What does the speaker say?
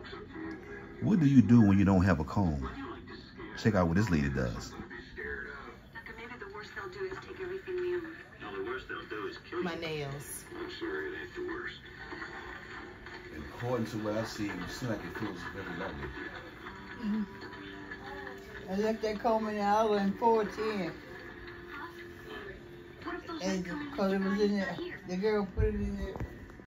What do you do when you don't have a comb? Check out what this lady does. Maybe the worst they'll do is take everything we own. No, the worst they'll do is kill you. My nails. I'm sorry, it ain't the worst. According to what I see, it seems like it feels very lovely. I left that comb in the hour and 4:10. And because it was in there, the girl put it in there.